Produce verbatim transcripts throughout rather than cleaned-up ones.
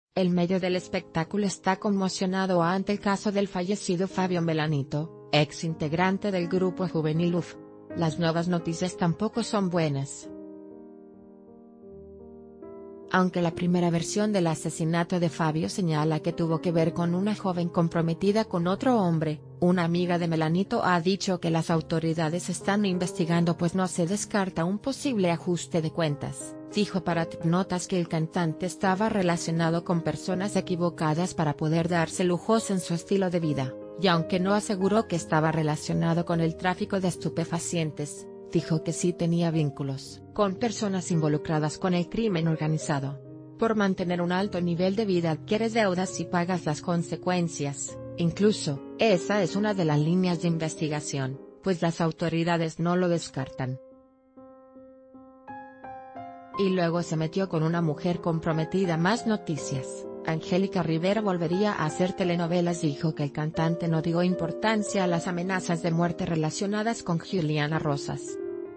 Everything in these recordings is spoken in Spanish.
El medio del espectáculo está conmocionado ante el caso del fallecido Fabio Melanito, ex integrante del grupo juvenil U F. Las nuevas noticias tampoco son buenas. Aunque la primera versión del asesinato de Fabio señala que tuvo que ver con una joven comprometida con otro hombre, una amiga de Melanito ha dicho que las autoridades están investigando pues no se descarta un posible ajuste de cuentas. Dijo para Tipnotas que el cantante estaba relacionado con personas equivocadas para poder darse lujos en su estilo de vida, y aunque no aseguró que estaba relacionado con el tráfico de estupefacientes, dijo que sí tenía vínculos con personas involucradas con el crimen organizado. Por mantener un alto nivel de vida adquieres deudas y pagas las consecuencias, incluso, esa es una de las líneas de investigación, pues las autoridades no lo descartan. Y luego se metió con una mujer comprometida. Más noticias. Angélica Rivera volvería a hacer telenovelas. Dijo que el cantante no dio importancia a las amenazas de muerte relacionadas con Juliana Rosas.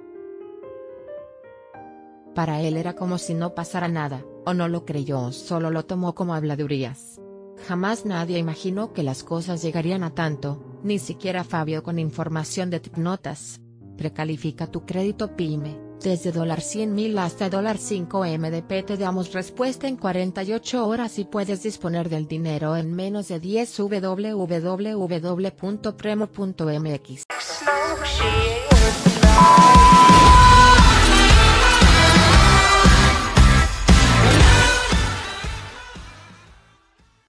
Para él era como si no pasara nada, o no lo creyó o solo lo tomó como habladurías. Jamás nadie imaginó que las cosas llegarían a tanto, ni siquiera Fabio con información de Tipnotas. Precalifica tu crédito PYME, desde cien mil hasta cinco M D P te damos respuesta en cuarenta y ocho horas y puedes disponer del dinero en menos de diez. w w w punto premo punto m x